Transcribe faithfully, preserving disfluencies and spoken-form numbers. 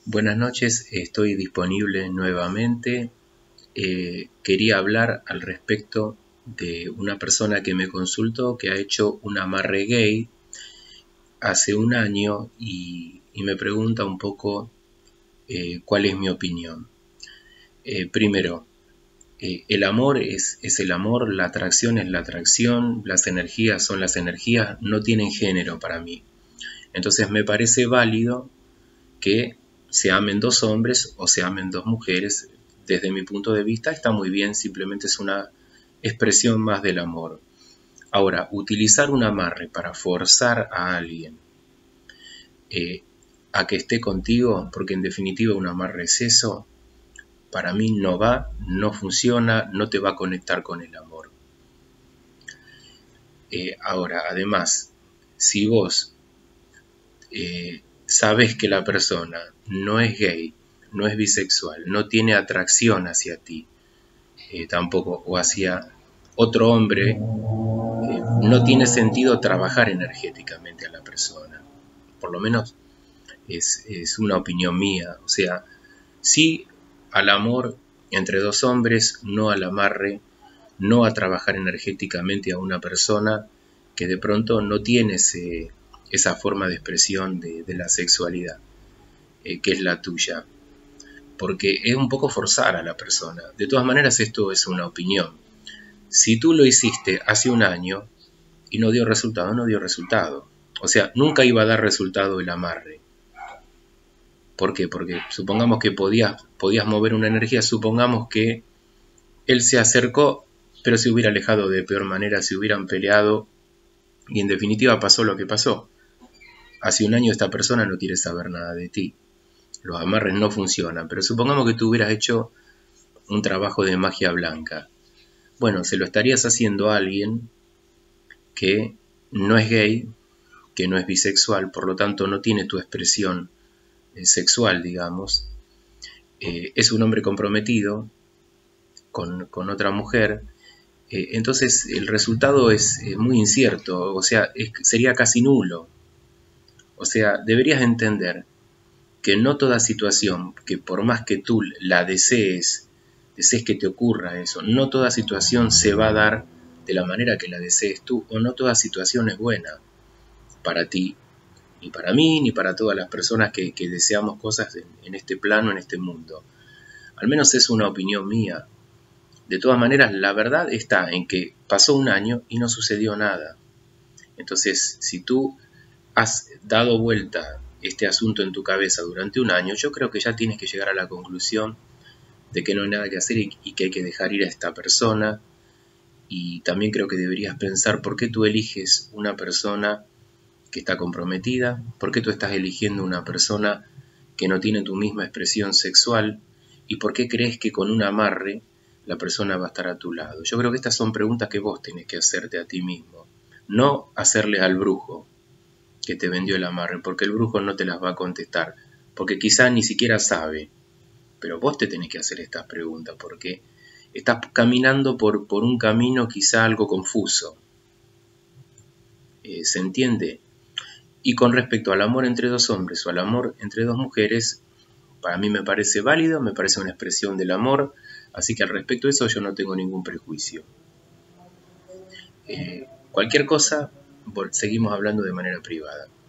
Buenas noches, estoy disponible nuevamente. Eh, quería hablar al respecto de una persona que me consultó que ha hecho un amarre gay hace un año y, y me pregunta un poco eh, cuál es mi opinión. Eh, primero, eh, el amor es, es el amor, la atracción es la atracción, las energías son las energías, no tienen género para mí. Entonces me parece válido que se amen dos hombres o se amen dos mujeres. Desde mi punto de vista está muy bien, simplemente es una expresión más del amor. Ahora, utilizar un amarre para forzar a alguien eh, a que esté contigo, porque en definitiva un amarre es eso, para mí no va, no funciona, no te va a conectar con el amor. Eh, ahora, además, si vos eh, sabes que la persona no es gay, no es bisexual, no tiene atracción hacia ti, eh, tampoco, o hacia otro hombre, eh, no tiene sentido trabajar energéticamente a la persona. Por lo menos es, es una opinión mía. O sea, sí al amor entre dos hombres, no al amarre, no a trabajar energéticamente a una persona que de pronto no tiene ese, esa forma de expresión de, de la sexualidad, eh, que es la tuya. Porque es un poco forzar a la persona. De todas maneras, esto es una opinión. Si tú lo hiciste hace un año y no dio resultado, no dio resultado. O sea, nunca iba a dar resultado el amarre. ¿Por qué? Porque supongamos que podías, podías mover una energía, supongamos que él se acercó, pero se hubiera alejado de peor manera, se hubieran peleado y en definitiva pasó lo que pasó. Hace un año esta persona no quiere saber nada de ti. Los amarres no funcionan, pero supongamos que tú hubieras hecho un trabajo de magia blanca. Bueno, se lo estarías haciendo a alguien que no es gay, que no es bisexual, por lo tanto no tiene tu expresión eh, sexual, digamos. Eh, es un hombre comprometido con, con otra mujer. Eh, entonces el resultado es, es muy incierto, o sea, es, sería casi nulo. O sea, deberías entender que no toda situación, que por más que tú la desees, desees que te ocurra eso, no toda situación se va a dar de la manera que la desees tú, o no toda situación es buena para ti, ni para mí, ni para todas las personas que, que deseamos cosas en, en este plano, en este mundo. Al menos es una opinión mía. De todas maneras, la verdad está en que pasó un año y no sucedió nada. Entonces, si tú has dado vuelta este asunto en tu cabeza durante un año, yo creo que ya tienes que llegar a la conclusión de que no hay nada que hacer y, y que hay que dejar ir a esta persona. Y también creo que deberías pensar por qué tú eliges una persona que está comprometida, por qué tú estás eligiendo una persona que no tiene tu misma expresión sexual y por qué crees que con un amarre la persona va a estar a tu lado. Yo creo que estas son preguntas que vos tenés que hacerte a ti mismo, no hacerle al brujo que te vendió el amarre, porque el brujo no te las va a contestar, porque quizá ni siquiera sabe, pero vos te tenés que hacer estas preguntas, porque estás caminando por, por un camino quizá algo confuso. Eh, ¿Se entiende? Y con respecto al amor entre dos hombres o al amor entre dos mujeres, para mí me parece válido, me parece una expresión del amor, así que al respecto de eso yo no tengo ningún prejuicio. Eh, cualquier cosa, seguimos hablando de manera privada.